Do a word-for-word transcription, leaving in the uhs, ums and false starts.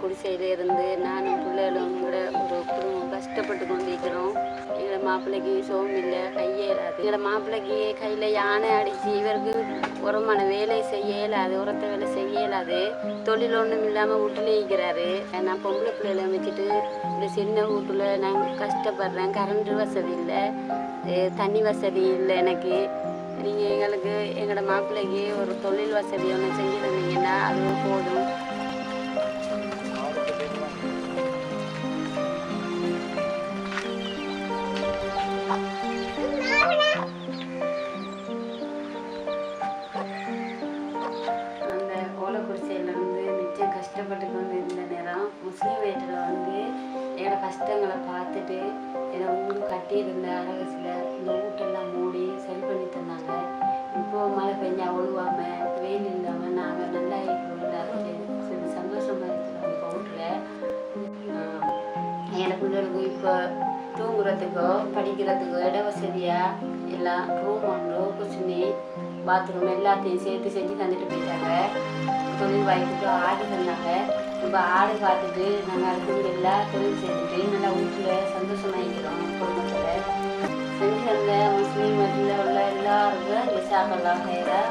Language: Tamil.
குடிசையில இருந்து நானும் பிள்ளைகளும் கூட ஒரு குடும்பம் கஷ்டப்பட்டு கொண்டிருக்கிறோம். எங்களை மாப்பிள்ளைக்கு சோகம் இல்லை, கையே இல்லாது. எங்களை மாப்பிள்ளைக்கு கையில் யானை அடித்து இவருக்கு உரமான வேலை செய்ய இயலாது, உரத்த வேலை செய்ய இயலாது. தொழில் ஒன்றும் இல்லாமல் வீட்டிலே இருக்கிறாரு. நான் பொம்பளை பிள்ளைகளை வச்சுட்டு இந்த சின்ன வீட்டில் நான் கஷ்டப்படுறேன். கரண்ட் வசதி இல்லை, தண்ணி வசதி இல்லை. எனக்கு நீங்கள் எங்களுக்கு எங்களோட மாப்பிள்ளைக்கு ஒரு தொழில் வசதி ஒன்று செஞ்சு தந்தீங்கன்னா அது போதும். அந்த ஓலக்குடிசையிலேருந்து மிச்சம் கஷ்டப்பட்டு கொண்டு இருந்த நேரம் முஸ்லீம் வீட்டில் வந்து என்னோட கஷ்டங்களை பார்த்துட்டு என்னை ஊடு கட்டியிருந்த அரகசில் இந்த வீட்டெல்லாம் மூடி சரி பண்ணி தந்தாங்க. இப்போது மழை பெஞ்சா ஒழுவாமல் வெயில் இல்லாமல் நாங்கள் நல்லா இருக்கிறோம். சரி சந்தோஷமாக இருக்கிறோம். இப்போ வீட்டில் என் பிள்ளைகளுக்கு இப்போ தூங்குறதுக்கோ படிக்கிறதுக்கோ இட வசதியாக எல்லாம் ரூம் ஒன்று குச்சினி பாத்ரூம் எல்லாத்தையும் சேர்த்து செஞ்சு தந்துட்டு போயிட்டாங்க. தொழில் வாய்ப்புக்கு ஆடு தந்தாங்க. இப்போ ஆடு பார்த்துட்டு நாங்கள் அடுத்தது எல்லாம் தொழில் செஞ்சுட்டு நல்லா வீட்டில் சந்தோஷமாக இருக்கிறோம். குடும்பத்தில் செஞ்சு தந்த முஸ்லீம் மத்தியில் உள்ள எல்லாருக்கும் ஜஸாக்கல்லாஹ் ஹைரா.